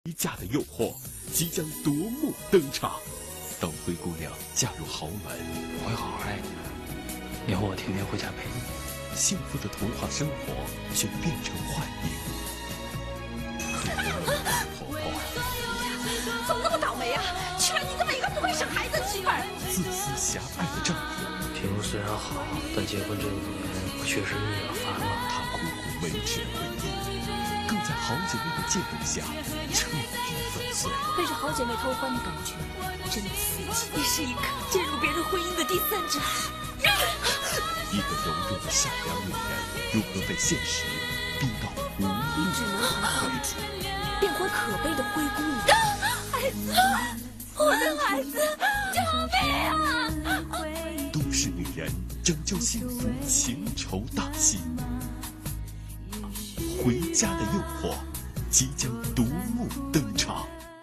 回家的诱惑即将夺目登场。当灰姑娘嫁入豪门， 我会好好爱你，以后我天天回家陪你。 幸福的童话生活却变成幻影。婆婆怎么那么倒霉啊？娶了你这么一个不会生孩子的媳妇儿！ 自私狭隘的丈夫， 平路虽然好，但结婚这1年，我确实腻了烦了。 她苦苦维持的婚姻，更在好姐妹的介入下彻底粉碎。 被这好姐妹偷欢的感觉真刺激，也是一个介入别人婚姻的第三者。 一个柔弱的善良女人，如何被现实逼到无路只能好好的变回可悲的灰姑娘。孩子，我的孩子，救命啊！ 都市女人拯救幸福情仇大戏，回家的诱惑即将夺目登场。